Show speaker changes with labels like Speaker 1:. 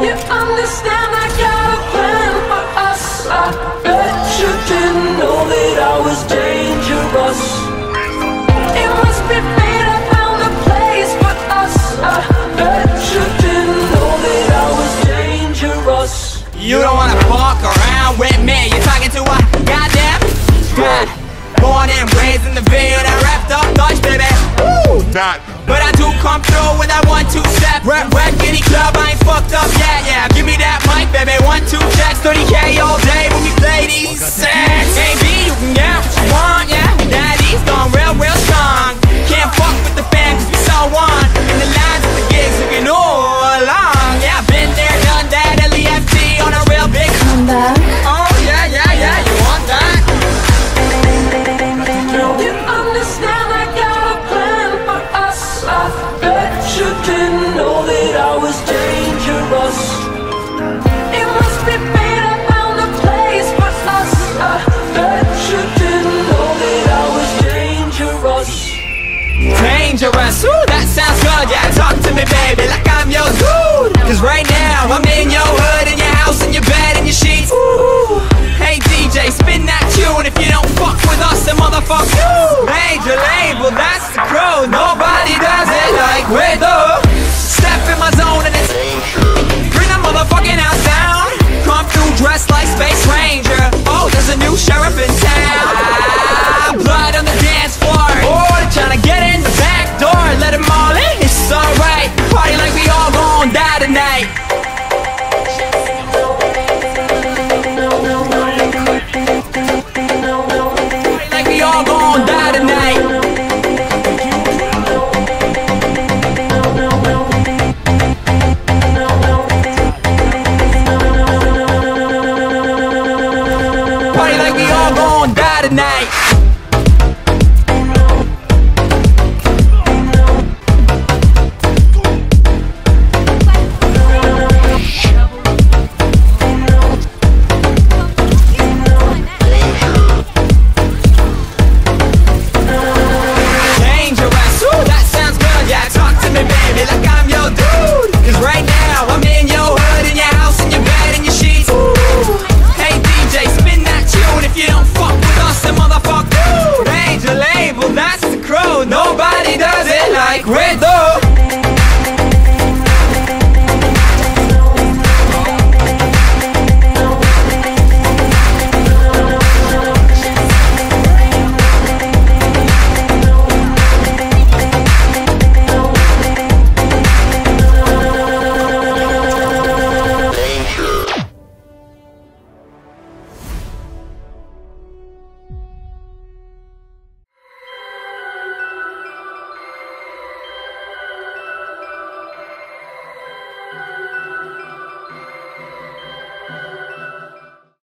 Speaker 1: You understand I got a plan for us. I bet you didn't know that I was dangerous. It must be fate I found a place for us. I bet you didn't know that I was dangerous.
Speaker 2: You don't wanna fuck around with me. You're talking to a goddamn guy. Born and raised in the Ville, that wrapped up Dutch, baby. Woo! But I do come through with that 1-2 step. Rap any club, I ain't fucked up yet. Yeah, give me that mic, baby. 1-2 checks, 30K all day when we play these sets. Maybe you can get what you want, yeah. Daddy's gone real strong. Can't fuck with the fam 'cause we so on. In the lines of the gigs, looking all along. Yeah, been there, done that. LEFT on a real big comeback. Oh yeah, you want that?
Speaker 1: You understand I got a plan for us. I bet you didn't know that I was dangerous. It must be fate I found a place for us. I bet you didn't know that I was dangerous.
Speaker 2: Dangerous, ooh, that sounds good. Yeah, talk to me, baby, like I'm your dude. 'Cause right now, I'm in your hood, in your house, in your bed, in your sheets. Ooh. Hey DJ, spin that tune. If you don't fuck with us, then motherfuck you. Major label, that's the crew. Nobody does it like we do. Step in my zone and it's bring the motherfucking house down. Come through dressed like Space Ranger. Oh, there's a new sheriff in town. Blood on the dance floor. Oh, they're trying to get in the back door. Let them all in, it's alright. Party like we all gon' die tonight. Like we all gon' die tonight. Party like we all gon' die tonight. Nobody does it like we do.